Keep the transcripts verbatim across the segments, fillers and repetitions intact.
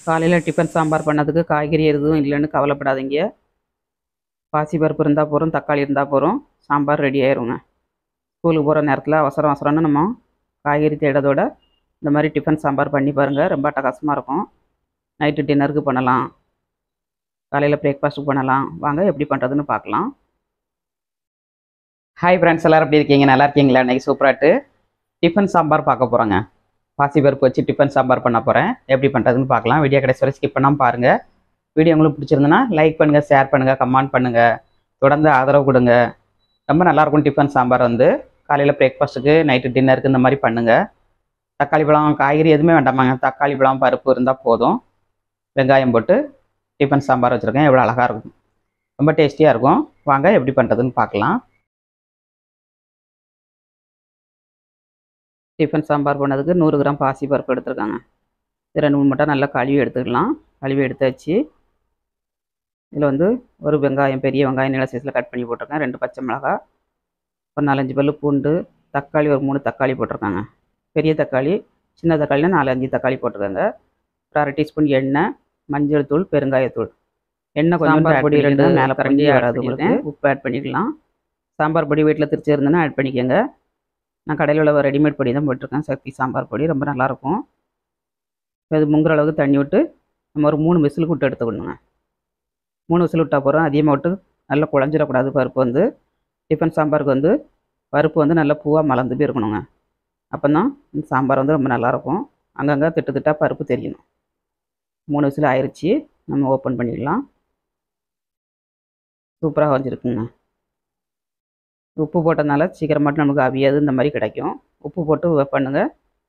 காலையில் டிஃபன் சாம்பார் பண்ணதுக்கு காய்கறி எதுவும் இல்லைன்னு கவலைப்படாதீங்க. பாசிப்பருப்பு இருந்தால் போதும், தக்காளி இருந்தால் போதும், சாம்பார் ரெடி ஆயிருங்க. ஸ்கூலுக்கு போகிற நேரத்தில் அவசரம் அவசரம்னு நம்ம காய்கறி தேடுறதோட இந்த மாதிரி டிஃபன் சாம்பார் பண்ணி பாருங்கள். ரொம்ப அட்டகாசமாக இருக்கும். நைட்டு டின்னருக்கு பண்ணலாம், காலையில் பிரேக்ஃபாஸ்ட்டுக்கு பண்ணலாம். வாங்க எப்படி பண்ணுறதுன்னு பார்க்கலாம். ஹாய் ஃப்ரெண்ட்ஸ், எல்லோரும் எப்படி இருக்கீங்க? நல்லா இருக்கீங்களா? இன்றைக்கி சூப்பராகிட்டு டிஃபன் சாம்பார் பார்க்க போகிறோங்க. பாசிப்பருப்பு வச்சு டிஃபன் சாம்பார் பண்ண போகிறேன். எப்படி பண்ணுறதுன்னு பார்க்கலாம். வீடியோ கடைசி வரை ஸ்கிப் பண்ணாமல் பாருங்கள். வீடியோ உங்களுக்கு பிடிச்சிருந்துன்னா லைக் பண்ணுங்கள், ஷேர் பண்ணுங்கள், கமெண்ட் பண்ணுங்கள், தொடர்ந்து ஆதரவு கொடுங்க. ரொம்ப நல்லாயிருக்கும். டிஃபன் சாம்பார் வந்து காலையில் பிரேக்ஃபாஸ்ட்டுக்கு, நைட்டு டின்னருக்கு இந்த மாதிரி பண்ணுங்கள். தக்காளி பழம் காய்கறி எதுவுமே வேண்டாமாங்க. தக்காளி பழம் பருப்பு இருந்தால் போதும். வெங்காயம் போட்டு டிஃபன் சாம்பார் வச்சுருக்கேன். எவ்வளோ அழகாக இருக்கும், ரொம்ப டேஸ்டியாக இருக்கும். வாங்க எப்படி பண்ணுறதுன்னு பார்க்கலாம். டிஃபன் சாம்பார் பண்ணதுக்கு நூறு கிராம் பாசி பருப்பு எடுத்துருக்காங்க. இது ரெண்டு மூணு மட்டும் நல்லா கழுவி எடுத்துக்கலாம். கழுவி எடுத்தாச்சு. இதில் வந்து ஒரு வெங்காயம், பெரிய வெங்காயம் நீள சைஸில் கட் பண்ணி போட்டிருக்கேன். ரெண்டு பச்சை மிளகாய், ஒரு நாலஞ்சு பல்லு பூண்டு, தக்காளி ஒரு மூணு தக்காளி போட்டிருக்காங்க. பெரிய தக்காளி, சின்ன தக்காளினா நாலஞ்சு தக்காளி போட்டிருக்காங்க. ஒரு அரை டீஸ்பூன் எண்ணெய், மஞ்சள் தூள், பெருங்காயத்தூள். எண்ணெய் கொஞ்சம் பொடி ரெண்டு மேலே கரண்டி வராது உங்களுக்கு. உப்பு ஆட் பண்ணிக்கலாம். சாம்பார் பொடி வீட்டில் திரிச்சு இருந்தேன்னா ஆட் பண்ணிக்கோங்க. நான் கடையில் உள்ள ரெடிமேட் பொடி தான் போட்டிருக்கேன். சக்தி சாம்பார் பொடி ரொம்ப நல்லாயிருக்கும். இப்போ இது முங்குற அளவுக்கு தண்ணி விட்டு நம்ம ஒரு மூணு விசிலுக்கு விட்டு எடுத்துக்கணுங்க. மூணு விசில் விட்டால் போகிறோம். அதிகமாக விட்டு நல்லா குழஞ்சிடக்கூடாது. பருப்பு வந்து டிஃபன் சாம்பாருக்கு வந்து பருப்பு வந்து நல்லா பூவாக மலர்ந்து போய் இருக்கணுங்க. அப்போ தான் இந்த சாம்பார் வந்து ரொம்ப நல்லாயிருக்கும். அங்கங்கே திட்டு திட்டாக பருப்பு தெரியணும். மூணு விசில் ஆயிடுச்சு. நம்ம ஓப்பன் பண்ணிடலாம். சூப்பராக வரைஞ்சிருக்குங்க. உப்பு போட்டதுனால சீக்கிரமாட்டு நமக்கு அவியாது இந்த மாதிரி கிடைக்கும். உப்பு போட்டு பண்ணுங்கள்,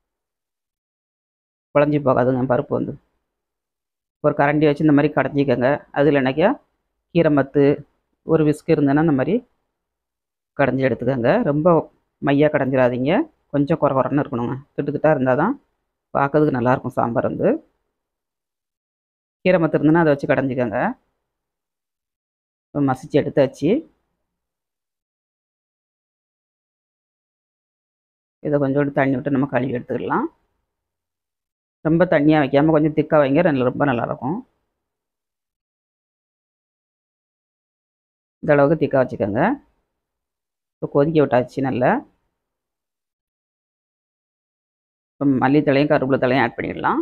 குழஞ்சி போகாதுங்க பருப்பு வந்து. ஒரு கரண்டி வச்சு இந்த மாதிரி கடைஞ்சிக்கோங்க. அதில் என்னைக்கா கீரை மத்து ஒரு விஸ்க் இருந்ததுன்னா இந்த மாதிரி கடைஞ்சி எடுத்துக்கோங்க. ரொம்ப மையாக கடைஞ்சிடாதீங்க. கொஞ்சம் குறை குறைன்னு இருக்கணுங்க. திட்டு திட்டாக இருந்தால் தான் பார்க்கறதுக்கு நல்லாயிருக்கும் சாம்பார் வந்து. கீரை மத்து இருந்ததுன்னா அதை வச்சு கடைஞ்சிக்கோங்க. மசிச்சு எடுத்தாச்சு. இதை கொஞ்சோண்டு தண்ணி விட்டு நம்ம கழுவி எடுத்துக்கலாம். ரொம்ப தண்ணியாக வைக்காமல் கொஞ்சம் திக்காக வைங்க. ரெண்டு ரொம்ப நல்லாயிருக்கும். இந்த அளவுக்கு திக்காக வச்சுக்கோங்க. இப்போ கொதிக்க விட்டாச்சு நல்லா. இப்போ மல்லித்தலையும் கருவேப்பிலை தலையும் ஆட் பண்ணிடலாம்.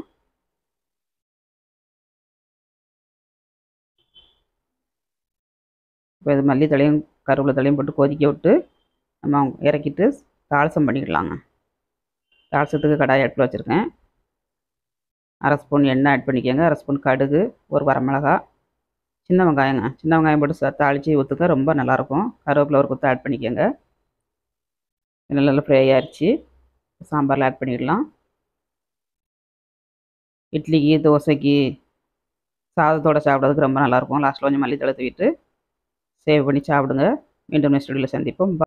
இப்போ இது மல்லித்தலையும் கருவேப்பிலை தலையும் போட்டு கொதிக்க விட்டு நம்ம இறக்கிட்டு தாளசம் பண்ணிக்கலாங்க. தாளசத்துக்கு கடாய் அடுப்பில் வச்சுருக்கேன். அரை ஸ்பூன் எண்ணெய் ஆட் பண்ணிக்கோங்க. அரை ஸ்பூன் கடுகு, ஒரு வரமிளகா, சின்ன வெங்காயங்க. சின்ன வெங்காயம் போட்டு தாளித்து ஊற்றுக்க ரொம்ப நல்லாயிருக்கும். கருவேப்பிலை ஒரு கொத்து ஆட் பண்ணிக்கோங்க. நல்லா நல்லா ஃப்ரை ஆயிடுச்சு. சாம்பாரில் ஆட் பண்ணிடலாம். இட்லிக்கு, தோசைக்கு, சாதத்தோடு சாப்பிட்றதுக்கு ரொம்ப நல்லாயிருக்கும். லாஸ்ட்டில் கொஞ்சம் மல்லித்தழை தூவிட்டு சேவ் பண்ணி சாப்பிடுங்க. மீண்டும் நெக்ஸ்ட் வீடியோவில் சந்திப்போம்.